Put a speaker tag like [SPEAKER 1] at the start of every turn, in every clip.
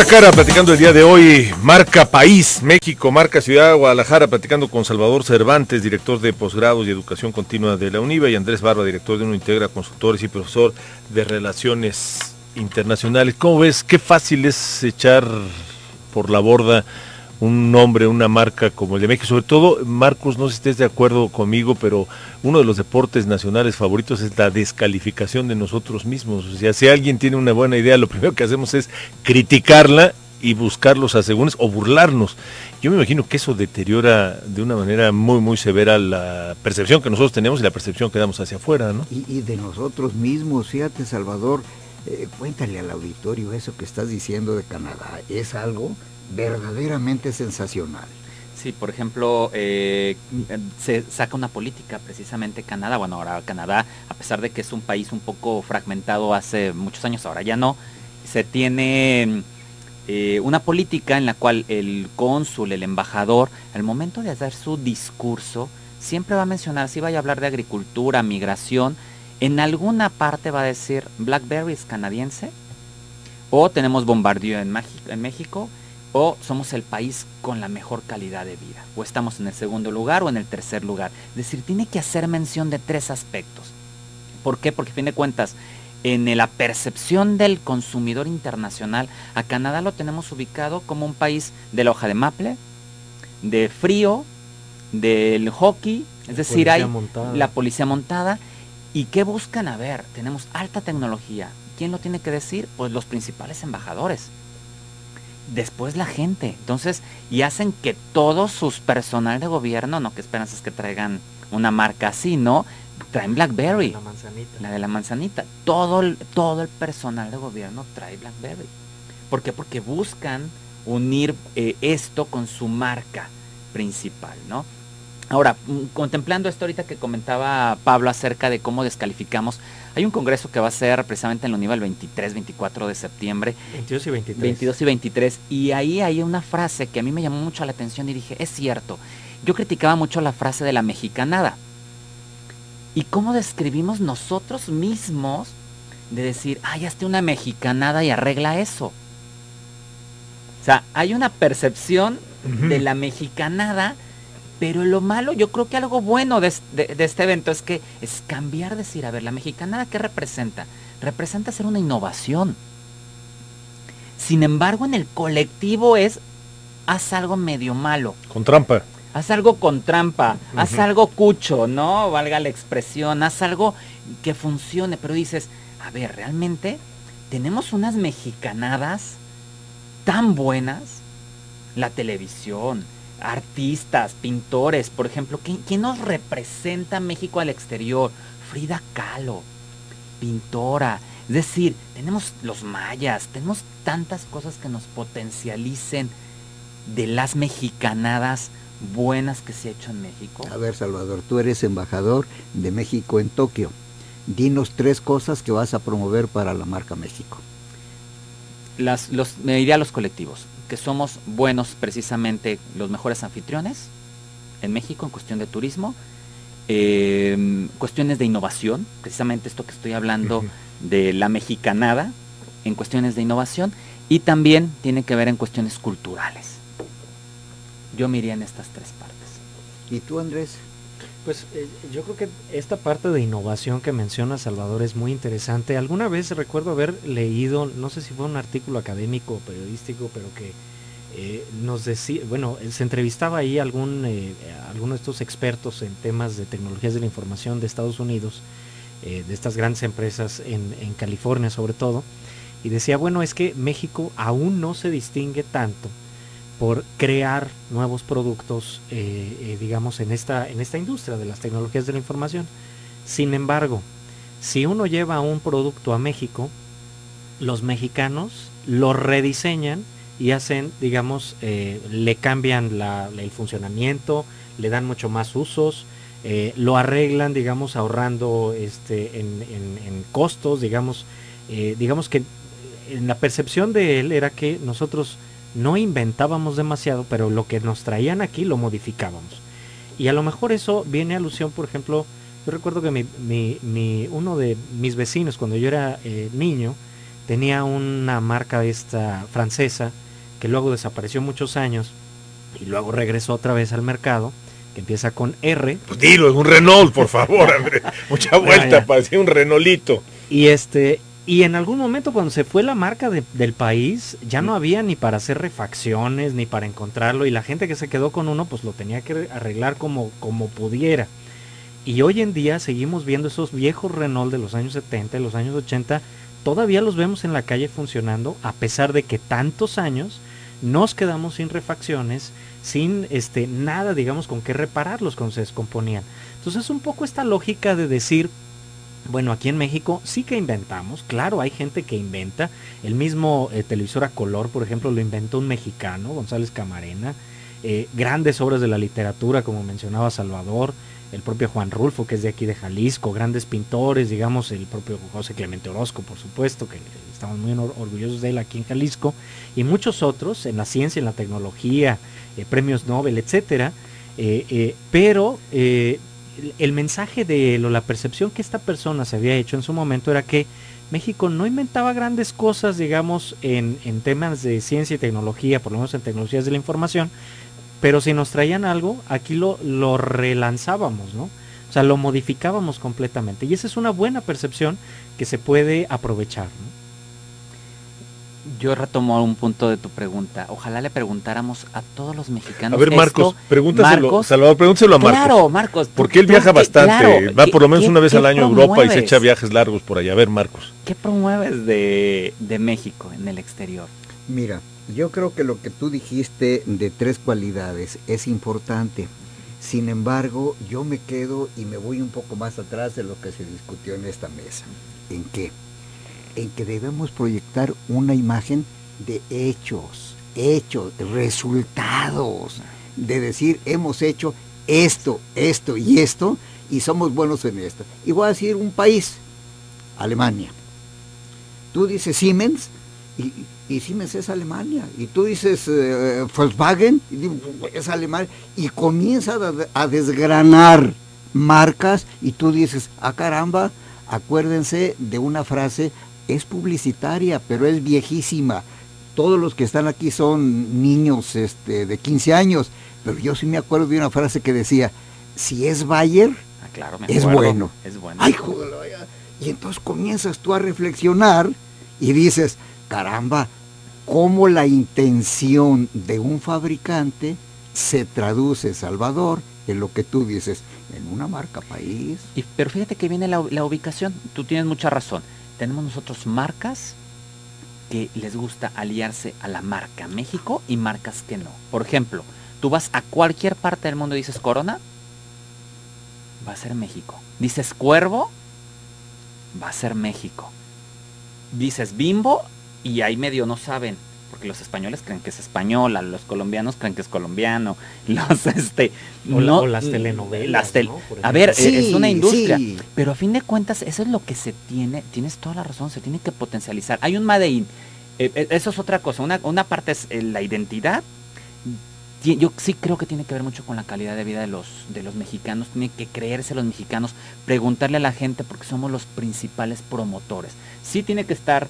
[SPEAKER 1] Cara a cara, platicando el día de hoy, marca país, México, marca ciudad, Guadalajara, platicando con Salvador Cervantes, director de posgrados y educación continua de la UNIVA, y Andrés Barba, director de Unointegra Consultores y profesor de Relaciones Internacionales. ¿Cómo ves? Qué fácil es echar por la borda un nombre, una marca como el de México. Sobre todo, Marcos, no sé si estés de acuerdo conmigo, pero uno de los deportes nacionales favoritos es la descalificación de nosotros mismos. O sea, si alguien tiene una buena idea, lo primero que hacemos es criticarla y buscar los asegúnes o burlarnos. Yo me imagino que eso deteriora de una manera muy, muy severa la percepción que nosotros tenemos y la percepción que damos hacia afuera, ¿no?
[SPEAKER 2] Y de nosotros mismos, fíjate, Salvador, cuéntale al auditorio eso que estás diciendo de Canadá. Es algo verdaderamente sensacional.
[SPEAKER 3] Sí, por ejemplo, se saca una política precisamente Canadá. Bueno, ahora Canadá, a pesar de que es un país un poco fragmentado hace muchos años, ahora ya no, se tiene una política en la cual el cónsul, el embajador, al momento de hacer su discurso, siempre va a mencionar, si vaya a hablar de agricultura, migración, en alguna parte va a decir BlackBerry es canadiense, o tenemos Bombardier en México, o somos el país con la mejor calidad de vida, o estamos en el segundo lugar o en el tercer lugar. Es decir, tiene que hacer mención de tres aspectos. ¿Por qué? Porque a fin de cuentas, en la percepción del consumidor internacional, a Canadá lo tenemos ubicado como un país de la hoja de maple, de frío, del hockey, es decir, hay la policía montada. ¿Y qué buscan? A ver, tenemos alta tecnología. ¿Quién lo tiene que decir? Pues los principales embajadores. Después la gente. Entonces, y hacen que todo su personal de gobierno, no que esperanzas que traigan una marca así, ¿no? Traen BlackBerry.
[SPEAKER 4] La manzanita.
[SPEAKER 3] La de la manzanita. Todo el personal de gobierno trae BlackBerry. ¿Por qué? Porque buscan unir esto con su marca principal, ¿no? Ahora, contemplando esto ahorita que comentaba Pablo acerca de cómo descalificamos, hay un congreso que va a ser precisamente en la UNIVA el 23, 24 de septiembre.
[SPEAKER 4] 22 y 23.
[SPEAKER 3] 22 y 23. Y ahí hay una frase que a mí me llamó mucho la atención y dije, es cierto. Yo criticaba mucho la frase de la mexicanada. Y cómo describimos nosotros mismos de decir, ay, hazte una mexicanada y arregla eso. O sea, hay una percepción de la mexicanada. Pero lo malo, yo creo que algo bueno de este evento es que es cambiar, decir, a ver, la mexicanada, ¿qué representa? Representa ser una innovación. Sin embargo, en el colectivo es, haz algo medio malo.
[SPEAKER 1] Con trampa.
[SPEAKER 3] Haz algo con trampa, haz algo cucho, ¿no? Valga la expresión, haz algo que funcione. Pero dices, a ver, realmente tenemos unas mexicanadas tan buenas, la televisión, artistas, pintores, por ejemplo, ¿quién nos representa a México al exterior? Frida Kahlo, pintora. Es decir, tenemos los mayas, tenemos tantas cosas que nos potencialicen de las mexicanadas buenas que se ha hecho en México.
[SPEAKER 2] A ver, Salvador, tú eres embajador de México en Tokio. Dinos 3 cosas que vas a promover para la marca México.
[SPEAKER 3] Me diría a los colectivos, que somos buenos, precisamente los mejores anfitriones en México en cuestión de turismo, cuestiones de innovación, precisamente esto que estoy hablando de la mexicanada, en cuestiones de innovación, y también tiene que ver en cuestiones culturales. Yo me iría en estas 3 partes.
[SPEAKER 2] ¿Y tú, Andrés?
[SPEAKER 4] Pues yo creo que esta parte de innovación que menciona Salvador es muy interesante. Alguna vez recuerdo haber leído, no sé si fue un artículo académico o periodístico, pero que nos decía, bueno, se entrevistaba ahí alguno de estos expertos en temas de tecnologías de la información de Estados Unidos, de estas grandes empresas en California sobre todo, y decía, bueno, es que México aún no se distingue tanto por crear nuevos productos, digamos, en esta industria de las tecnologías de la información. Sin embargo, si uno lleva un producto a México, los mexicanos lo rediseñan y hacen, digamos, le cambian el funcionamiento, le dan mucho más usos, lo arreglan, digamos, ahorrando en costos, digamos que en la percepción de él era que nosotros no inventábamos demasiado, pero lo que nos traían aquí lo modificábamos. Y a lo mejor eso viene a alusión, por ejemplo, yo recuerdo que uno de mis vecinos, cuando yo era niño, tenía una marca esta francesa que luego desapareció muchos años y luego regresó otra vez al mercado, que empieza con R.
[SPEAKER 1] Pues dilo, es un Renault, por favor, Andrés. Mucha vuelta, parecía un Renaulito.
[SPEAKER 4] Y en algún momento cuando se fue la marca del país, ya no había ni para hacer refacciones, ni para encontrarlo, y la gente que se quedó con uno, pues lo tenía que arreglar como pudiera. Y hoy en día seguimos viendo esos viejos Renault de los años 70, de los años 80, todavía los vemos en la calle funcionando, a pesar de que tantos años nos quedamos sin refacciones, sin nada, digamos, con qué repararlos cuando se descomponían. Entonces es un poco esta lógica de decir, bueno, aquí en México sí que inventamos, claro, hay gente que inventa, el mismo televisor a color, por ejemplo, lo inventó un mexicano, González Camarena, grandes obras de la literatura, como mencionaba Salvador, el propio Juan Rulfo, que es de aquí de Jalisco, grandes pintores, digamos, el propio José Clemente Orozco, por supuesto, que estamos muy orgullosos de él aquí en Jalisco, y muchos otros, en la ciencia, en la tecnología, premios Nobel, etcétera, pero el mensaje de la percepción que esta persona se había hecho en su momento era que México no inventaba grandes cosas, digamos, en temas de ciencia y tecnología, por lo menos en tecnologías de la información, pero si nos traían algo, aquí lo relanzábamos, ¿no? O sea, lo modificábamos completamente. Y esa es una buena percepción que se puede aprovechar, ¿no?
[SPEAKER 3] Yo retomo un punto de tu pregunta. Ojalá le preguntáramos a todos los mexicanos.
[SPEAKER 1] A ver, Marcos, pregúntaselo,
[SPEAKER 3] Marcos,
[SPEAKER 1] Salvador, pregúntaselo a Marcos.
[SPEAKER 3] Claro, Marcos.
[SPEAKER 1] Porque él viaja bastante,
[SPEAKER 3] claro,
[SPEAKER 1] va por lo menos una vez al año a Europa y se
[SPEAKER 3] promueves?
[SPEAKER 1] echa viajes largos por allá. A ver, Marcos.
[SPEAKER 3] ¿Qué promueves de México en el exterior?
[SPEAKER 2] Mira, yo creo que lo que tú dijiste de 3 cualidades es importante. Sin embargo, yo me quedo y me voy un poco más atrás de lo que se discutió en esta mesa. ¿En qué? En que debemos proyectar una imagen de hechos, resultados, de decir, hemos hecho esto y esto, y somos buenos en esto. Y voy a decir un país, Alemania. Tú dices Siemens, y Siemens es Alemania, y tú dices Volkswagen, y es Alemania, y comienza a desgranar marcas, y tú dices, caramba, acuérdense de una frase, es publicitaria, pero es viejísima. Todos los que están aquí son niños de 15 años, pero yo sí me acuerdo de una frase que decía, si es Bayer,
[SPEAKER 3] claro,
[SPEAKER 2] es bueno.
[SPEAKER 3] Es bueno.
[SPEAKER 2] Ay, joder, y entonces comienzas tú a reflexionar y dices, caramba, cómo la intención de un fabricante se traduce, Salvador, en lo que tú dices, en una marca país.
[SPEAKER 3] Pero fíjate que viene la ubicación, tú tienes mucha razón. Tenemos nosotros marcas que les gusta aliarse a la marca México y marcas que no. Por ejemplo, tú vas a cualquier parte del mundo y dices Corona, va a ser México. Dices Cuervo, va a ser México. Dices Bimbo y ahí medio no saben, porque los españoles creen que es española, los colombianos creen que es colombiano,
[SPEAKER 4] o las telenovelas, ¿no?
[SPEAKER 3] A ver,
[SPEAKER 2] sí,
[SPEAKER 3] es una industria,
[SPEAKER 2] sí.
[SPEAKER 3] pero a fin de cuentas eso es lo que se tienes toda la razón, se tiene que potencializar. Hay un Made in, eso es otra cosa, una parte es la identidad. Yo sí creo que tiene que ver mucho con la calidad de vida de los mexicanos, tiene que creerse los mexicanos, preguntarle a la gente porque somos los principales promotores. Sí tiene que estar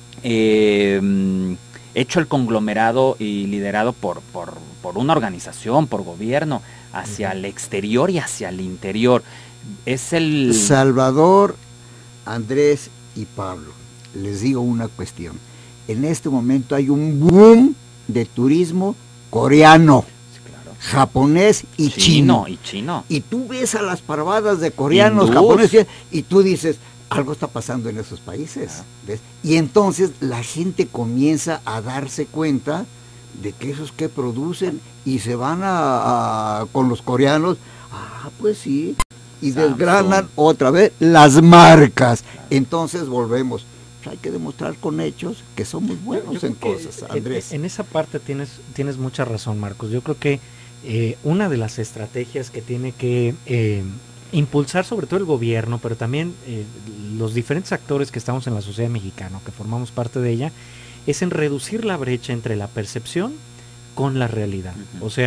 [SPEAKER 3] hecho el conglomerado y liderado por una organización, por gobierno, hacia el exterior y hacia el interior. Es el...
[SPEAKER 2] Salvador, Andrés y Pablo, les digo una cuestión. En este momento hay un boom de turismo coreano,
[SPEAKER 3] Sí, claro.
[SPEAKER 2] japonés y chino. Y tú ves a las parvadas de coreanos,
[SPEAKER 3] Hindús.
[SPEAKER 2] japoneses, y tú dices, algo está pasando en esos países. ¿Ves? Y entonces la gente comienza a darse cuenta de que esos que producen y se van con los coreanos, pues sí, y
[SPEAKER 3] Samsung.
[SPEAKER 2] desgranan otra vez las marcas. Entonces volvemos. Hay que demostrar con hechos que somos buenos en cosas, Andrés.
[SPEAKER 4] En esa parte tienes mucha razón, Marcos. Yo creo que una de las estrategias que tiene que impulsar sobre todo el gobierno, pero también los diferentes actores que estamos en la sociedad mexicana, que formamos parte de ella, es en reducir la brecha entre la percepción con la realidad. O sea,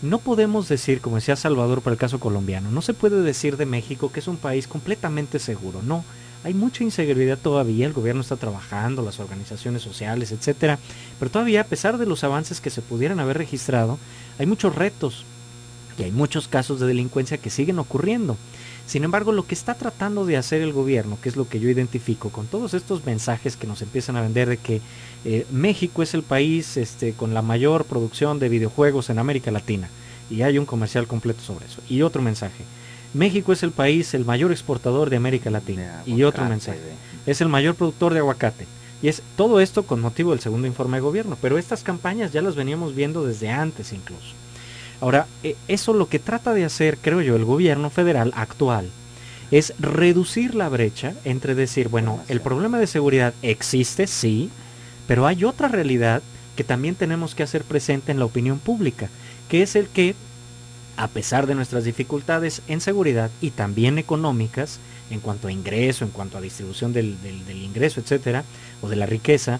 [SPEAKER 4] no podemos decir, como decía Salvador para el caso colombiano, no se puede decir de México que es un país completamente seguro, no. Hay mucha inseguridad todavía, el gobierno está trabajando, las organizaciones sociales, etcétera, pero todavía, a pesar de los avances que se pudieran haber registrado, hay muchos retos y hay muchos casos de delincuencia que siguen ocurriendo. Sin embargo, lo que está tratando de hacer el gobierno, que es lo que yo identifico con todos estos mensajes que nos empiezan a vender de que México es el país con la mayor producción de videojuegos en América Latina, y hay un comercial completo sobre eso, y otro mensaje: México es el país el mayor exportador de América Latina, y otro mensaje: es el mayor productor de aguacate. Y es todo esto con motivo del segundo informe de gobierno, pero estas campañas ya las veníamos viendo desde antes incluso. Ahora, eso lo que trata de hacer, creo yo, el gobierno federal actual, es reducir la brecha entre decir, bueno, el problema de seguridad existe, sí, pero hay otra realidad que también tenemos que hacer presente en la opinión pública, que es el que, a pesar de nuestras dificultades en seguridad y también económicas, en cuanto a ingreso, en cuanto a distribución del ingreso, etcétera, o de la riqueza,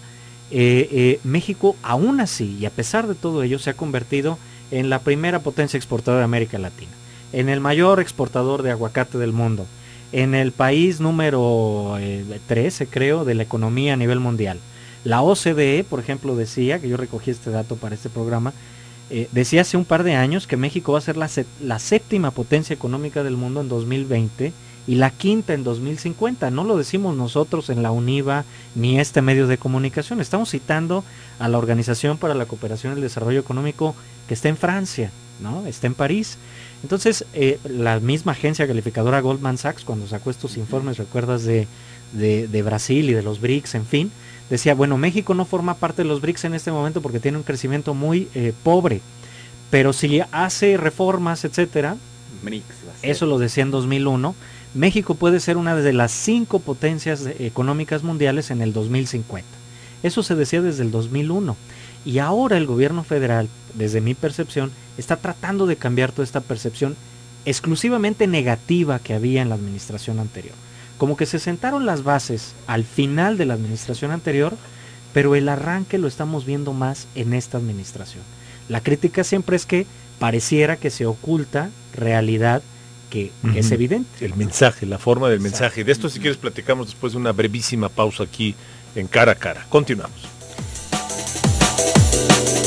[SPEAKER 4] México aún así, y a pesar de todo ello, se ha convertido en la primera potencia exportadora de América Latina, en el mayor exportador de aguacate del mundo, en el país número 13, creo, de la economía a nivel mundial. La OCDE, por ejemplo, decía, que yo recogí este dato para este programa, decía hace un par de años que México va a ser la séptima potencia económica del mundo en 2020 y la quinta en 2050. No lo decimos nosotros en la UNIVA ni este medio de comunicación. Estamos citando a la Organización para la Cooperación y el Desarrollo Económico, que está en Francia, ¿no? Está en París. Entonces, la misma agencia calificadora Goldman Sachs, cuando sacó estos informes, recuerdas, de Brasil y de los BRICS, en fin, decía, bueno, México no forma parte de los BRICS en este momento porque tiene un crecimiento muy pobre, pero si hace reformas, etcétera, eso lo decía en 2001, México puede ser una de las 5 potencias económicas mundiales en el 2050. Eso se decía desde el 2001. Y ahora el gobierno federal, desde mi percepción, está tratando de cambiar toda esta percepción exclusivamente negativa que había en la administración anterior. Como que se sentaron las bases al final de la administración anterior, pero el arranque lo estamos viendo más en esta administración. La crítica siempre es que pareciera que se oculta realidad que es evidente.
[SPEAKER 1] El mensaje, la forma del mensaje. De esto, si quieres, platicamos después de una brevísima pausa aquí en Cara a Cara. Continuamos.